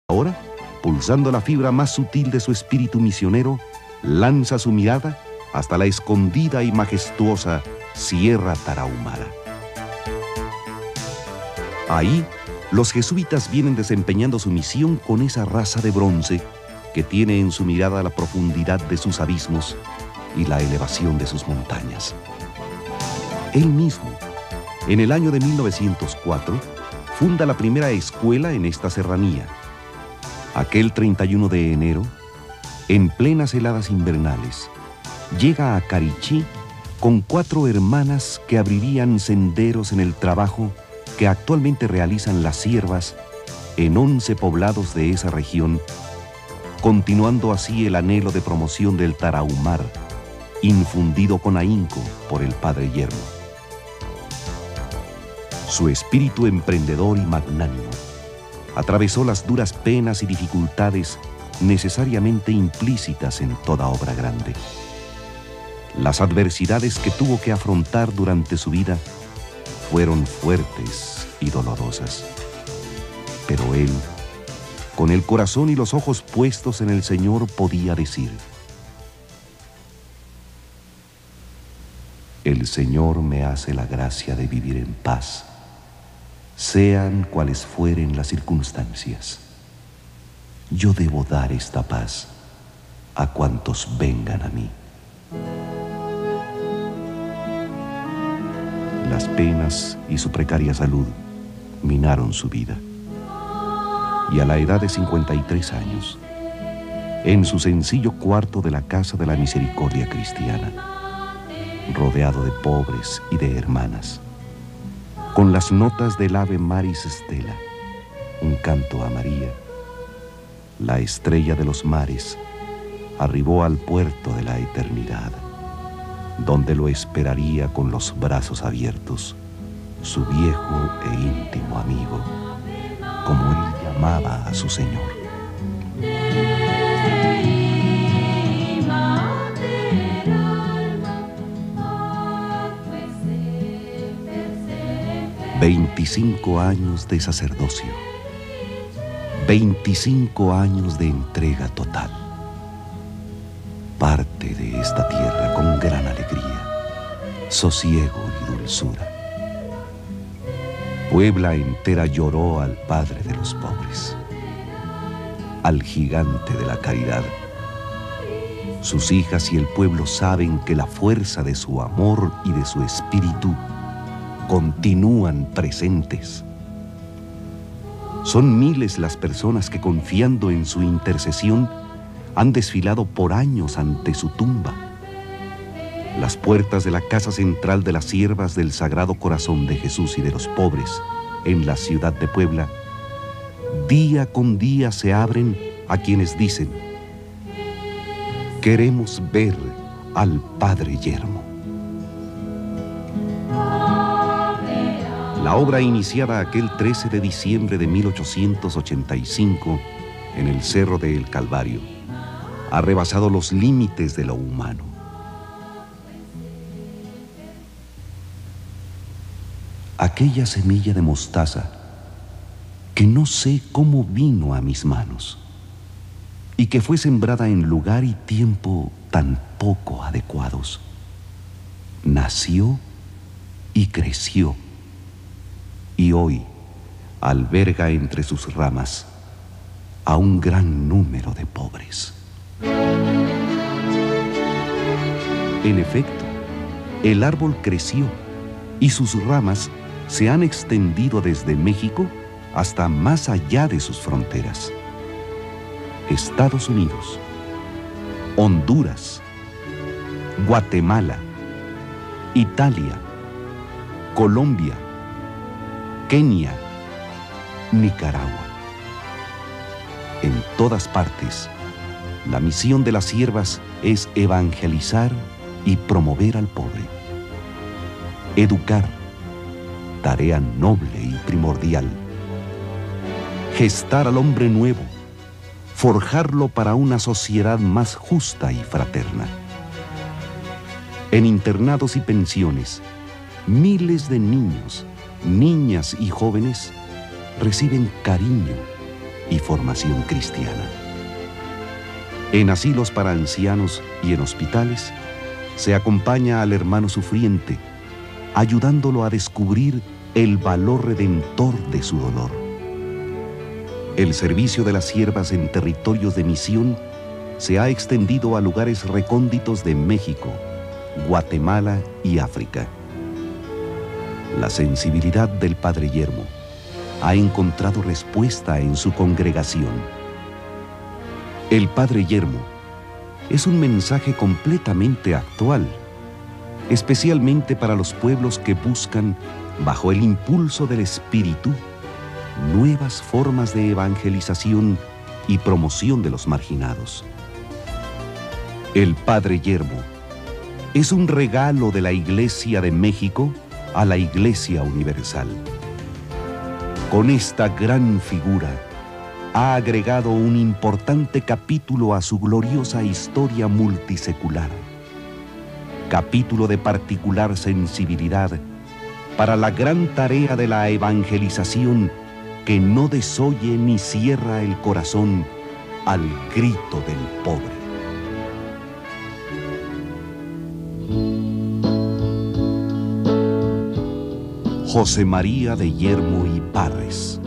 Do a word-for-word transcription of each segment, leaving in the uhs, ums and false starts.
Ahora, pulsando la fibra más sutil de su espíritu misionero, lanza su mirada hasta la escondida y majestuosa Sierra Tarahumara. Ahí, los jesuitas vienen desempeñando su misión con esa raza de bronce que tiene en su mirada la profundidad de sus abismos y la elevación de sus montañas. Él mismo, en el año de mil novecientos cuatro, funda la primera escuela en esta serranía. Aquel treinta y uno de enero, en plenas heladas invernales, llega a Carichí con cuatro hermanas que abrirían senderos en el trabajo que actualmente realizan las siervas en once poblados de esa región, continuando así el anhelo de promoción del Tarahumar, infundido con ahínco por el padre Yermo. Su espíritu emprendedor y magnánimo atravesó las duras penas y dificultades necesariamente implícitas en toda obra grande. Las adversidades que tuvo que afrontar durante su vida fueron fuertes y dolorosas. Pero él, con el corazón y los ojos puestos en el Señor, podía decir: el Señor me hace la gracia de vivir en paz, sean cuales fueren las circunstancias. Yo debo dar esta paz a cuantos vengan a mí. Las penas y su precaria salud minaron su vida. Y a la edad de cincuenta y tres años, en su sencillo cuarto de la Casa de la Misericordia Cristiana, rodeado de pobres y de hermanas, con las notas del Ave Maris Stella, un canto a María, la estrella de los mares arribó al puerto de la eternidad, donde lo esperaría con los brazos abiertos su viejo e íntimo amigo, como él llamaba a su Señor. Veinticinco años de sacerdocio, veinticinco años de entrega total. Parte de esta tierra con gran alegría, sosiego y dulzura. Puebla entera lloró al Padre de los pobres, al gigante de la caridad. Sus hijas y el pueblo saben que la fuerza de su amor y de su espíritu continúan presentes. Son miles las personas que, confiando en su intercesión, han desfilado por años ante su tumba. Las puertas de la casa central de las siervas del Sagrado Corazón de Jesús y de los pobres en la ciudad de Puebla, día con día se abren a quienes dicen: queremos ver al Padre Yermo. La obra iniciada aquel trece de diciembre de mil ochocientos ochenta y cinco en el Cerro de El Calvario ha rebasado los límites de lo humano. Aquella semilla de mostaza que no sé cómo vino a mis manos y que fue sembrada en lugar y tiempo tan poco adecuados, nació y creció, y hoy alberga entre sus ramas a un gran número de pobres. En efecto, el árbol creció y sus ramas se han extendido desde México hasta más allá de sus fronteras. Estados Unidos, Honduras, Guatemala, Italia, Colombia, Kenia, Nicaragua. En todas partes, la misión de las siervas es evangelizar y promover al pobre. Educar, tarea noble y primordial. Gestar al hombre nuevo, forjarlo para una sociedad más justa y fraterna. En internados y pensiones, miles de niños, niñas y jóvenes reciben cariño, y formación cristiana. En asilos para ancianos y en hospitales, se acompaña al hermano sufriente, ayudándolo a descubrir el valor redentor de su dolor. El servicio de las siervas en territorios de misión se ha extendido a lugares recónditos de México, Guatemala y África. La sensibilidad del Padre Yermo ha encontrado respuesta en su congregación. El Padre Yermo es un mensaje completamente actual, especialmente para los pueblos que buscan, bajo el impulso del Espíritu, nuevas formas de evangelización y promoción de los marginados. El Padre Yermo es un regalo de la Iglesia de México a la Iglesia Universal. Con esta gran figura, ha agregado un importante capítulo a su gloriosa historia multisecular. Capítulo de particular sensibilidad para la gran tarea de la evangelización que no desoye ni cierra el corazón al grito del pobre. José María de Yermo y Parres.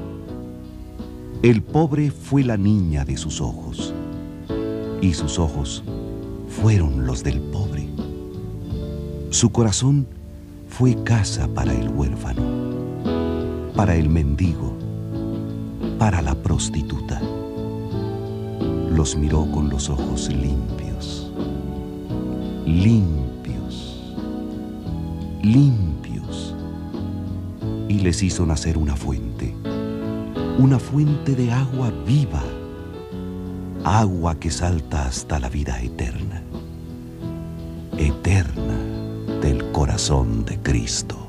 El pobre fue la niña de sus ojos, y sus ojos fueron los del pobre. Su corazón fue casa para el huérfano, para el mendigo, para la prostituta. Los miró con los ojos limpios, limpios, limpios, y les hizo nacer una fuente, una fuente de agua viva, agua que salta hasta la vida eterna, eterna del corazón de Cristo.